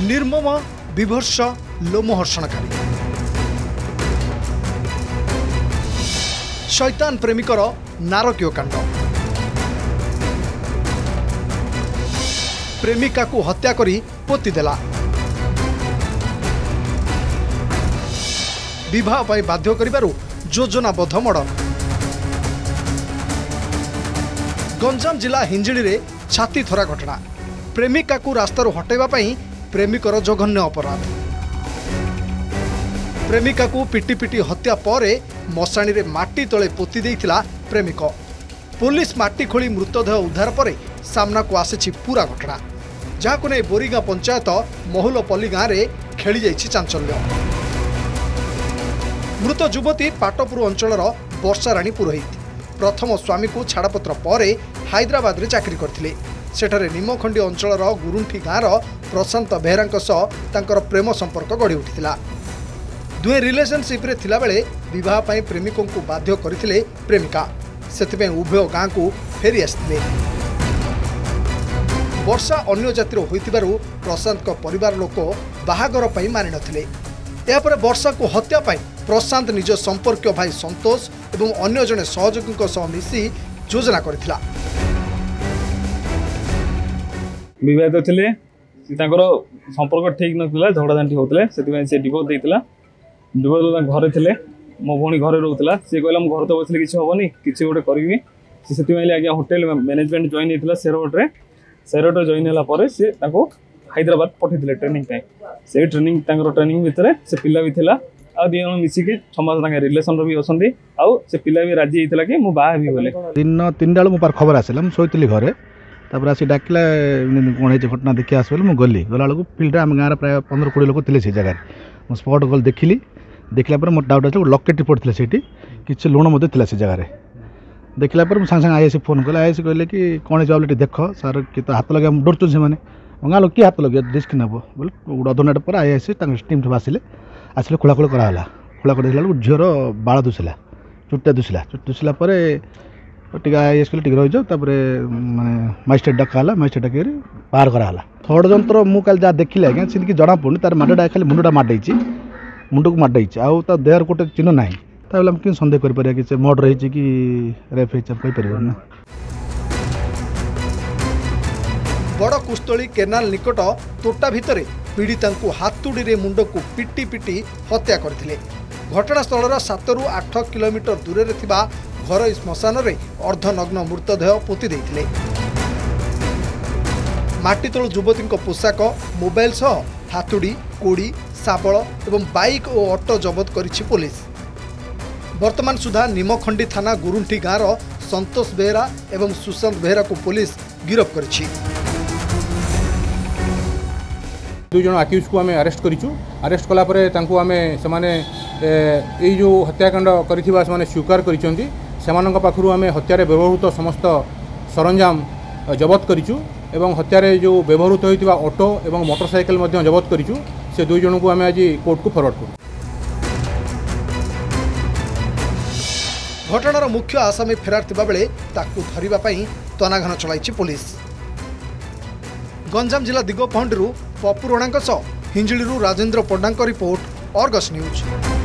निर्मम विभत्स लोमहर्षणकारी शैतान प्रेमिकर नारकीय कांड। प्रेमिका को हत्या करी पोती देला। विवाह पाई बाध्य करिबारु योजनाबद्ध मर्डर। गंजाम जिला हिंजिली रे छाती थरा घटना। प्रेमिका को रास्तारू हटाइबा पई प्रेमिकर जघन्य अपराध। प्रेमिका को पिटी पिटी हत्या परे मशाणी रे माटी तले पोती देइथिला प्रेमिक। पुलिस माटी खोली मृतदेह उद्धार परे सामना को आसीछि पूरा घटना, जहां नै बोरीगाँ पंचायत महुलपल्ली गाँव रे खेली जाइछि चांचल्य। मृत युवती पाटपुर अंचलर वर्षाराणी पुरोहित। प्रथम स्वामी को छाड़पत्र पर हैदराबाद रे चाकरी करथिले। सेठारे निमखंडी अंचलर गुरुंठी गाँवर प्रशांत बेहरा सह तांकर प्रेम संपर्क गढ़ी उठिथिला। दुहे रिलेशनशिप रे थिला बेले विवाह पाई प्रेमिकों को बाध्य करथिले प्रेमिका। सेथिपे उभय गाँ को फेरी आसिथिले। वर्षा अन्य जातिर होइतिबारु प्रशांत को परिवार लोक बाहागर पाई मानि नथिले। यापर वर्षा को हत्या पाई प्रशांत निज संपर्क भाई संतोष एवं अन्य जने सहयोगी सह मिसी योजना करथिला। विवाहित थिले, तांकर संपर्क ठीक नथिला, झगड़ाझांटी होतले, सेति से डिवोर्स देइतिला। डिवोर्स घरे थिले, मो भौणी घरे रहउतिला। से कहला हम घर तो बसले किछ होबनी, किछ गोटे करबी। से सेति माइले आगे होटल मैनेजमेंट जॉइन हेतिला सेरोट रे। सेरोट जॉइन होला परे से ताको हैदराबाद पठेतिले ट्रेनिंग पे। से ट्रेनिंग तांकर ट्रेनिंग भितरे से पिला भी थिला आ दी जण मिसिकी समाज तांगे रिलेशन भी असंदी आ से पिला भी राजी हेतिला कि मु बाहा भी बोले। दिन 3टा मो पर खबर आसिला, मु सोइतिली घरे। तापर आसी डाकिला कोन हे घटना देखि आसबेल मु गली गला बेलू फील्ड आम गाँव प्राय 15-20 लोक थे से जगह। मो स्पॉट गल देखिली। देखला पर मोर डाउट आछे लॉकेट पड़थिले सेठी किछ लोन मते थिला से जगह। देखला पर संग संग आईएससी फोन कला। आईएससी कहले कि कोन जॉब देख सर कि तो हाथ लगे डर से माने गाँ लोक कि हाथ लगे रिस्क नब बोले गोटे अधनाट पर आईएससी टीम सब आसिले। आसिले खोलाखोल कराला। खोला कर देखला झीर बाल दुसला, चुट्टा दुसला पर टी आईएस कले टी रही जाओ। माने मजिस्ट्रेट डकाला। मजिस्ट्रेट डाक बाहर कराला। षड्यंत्र मु काल जहाँ देखिले आज्ञा से जना पड़ुनी। तार माडा खाली मुंडा माड़ी मुंड को माड़ी आउ ता देहर गोटे चिन्ह ना। ताबले हम कि सन्देह कर कि से मर्डर होइछि कि रेप होइछि कहि परिबो ना। बड़ कुस्तली केनाल निकट तोटा भितरे पीड़िता हाथुड़ी रे मुंड को पिटी पिटी हत्या करथिले। घटनास्थल 7 ରୁ 8 किलोमीटर दूर रे थिबा घर श्मशान रे अर्धनग्न मृतदेह पोती देइथिले। माटीतोल युवती पोशाक, मोबाइल सह हाथुड़ी, कोड़ी, शाबल एवं बाइक और ऑटो जबत करिछि पुलिस। वर्तमान सुधा निमखंडी थाना गुरुंठी गाँवर संतोष बेहरा एवं सुशांत बेहरा को पुलिस गिरफ्त करिछि। 2 जन आक्यूज को आम अरेस्ट करूँ। अरेस्ट कला से जो हत्याकांड कर स्वीकार कर पाखु आम हत्यारे व्यवहृत समस्त सरंजाम जबत करूँ एवं हत्यारे जो व्यवहृत होता ऑटो एवं मोटरसाइकेल जबत करूँ। से 2 जन को आम आज कोर्ट को फरवर्ड करूँ। घटनार मुख्य आसामी फेरार थिबा बेले ताकू धरिबा पई तनाघन चलाइछि पुलिस। गंजाम जिला दिगपहंडी पप्पू रणांक सह Hinjili Rajendra Panda report, Argus news.